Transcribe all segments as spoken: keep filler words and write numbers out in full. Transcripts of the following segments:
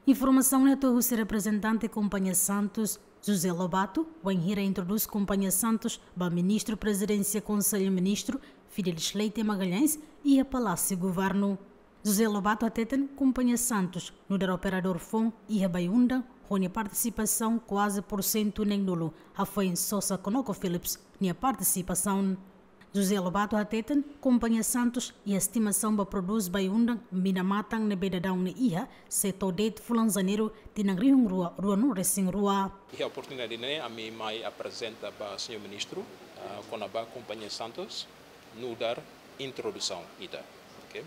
Informação neto o representante Companhia Santos, José Lobato, o Enhira introduz Companhia Santos, ba Ministro Presidência Conselho Ministro, Fidelis Leite Magalhães e a Palácio Governo. José Lobato ateten Companhia Santos, no dar operador F O N e a Baiunda, onde a participação quase por cento nem nulo, a foi em Sosa Conoco Phillips, nem a participação. José Lobato ateten Companhia Santos e a estimação ba produz Baiunda, Minamatan na bedadão na Iha, setor de Fulanzaneiro, tinang rua, rua no recém rua. E a oportunidade né, a mim mai apresenta para o senhor Ministro, uh, com a Companhia Santos, no dar introdução ida. Okay?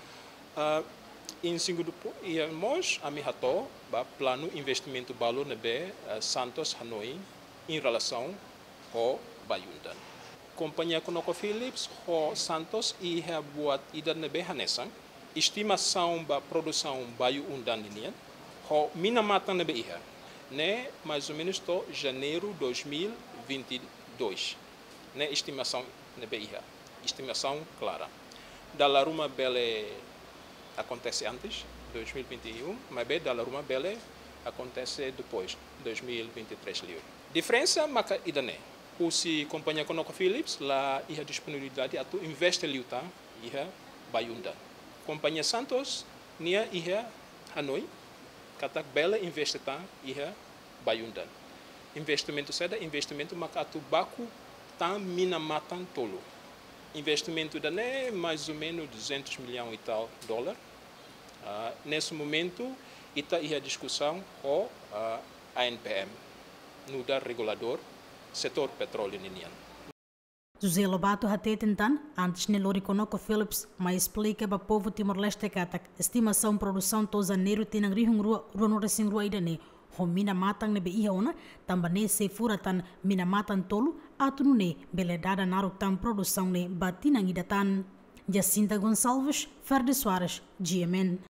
Uh, em segundo ponto, e nós a mim hato ba plano investimento balo na B uh, Santos Hanoi em relação ao Baiunda. Companhia ConocoPhillips, o Santos e a buat ida na B Hanesa, estimação ba produção Baiunda ninian, o Minamatan na B Iha, né mais ou menos to janeiro de dois mil e vinte e dois, né estimação na B Iha, estimação clara. Da Laruma Bele acontece antes, dois mil e vinte e um, mas bem da Laruma Bele acontece depois, dois mil e vinte e três. Diferença maca idane. O se companhia ConocoPhillips lá ia disponibilidade atu investe liuta ia Baiunda. Companhia Santos nia ia Hanoi, katak bela investe ta ia Baiunda. Investimento seda investimento maca atu baku ta Minamatan tolo. Investimento da né mais ou menos duzentos milhões e tal dólar. Uh, nesse momento está aí a discussão com uh, a A N P M, no da regulador setor petróleo ninian. José Lobato até tentan antes de Lori ConocoPhillips, mas explica para o povo Timor-Leste que a estimação produção to janeiro tem na rihung rua rua no recém rua idane. O Minamatan ne be ihaona também se fura tan Minamatan tolo atu ne beledada naruk tan produção ne batinang idatan. Jacinta Gonçalves, Ferdi Soares, G M N.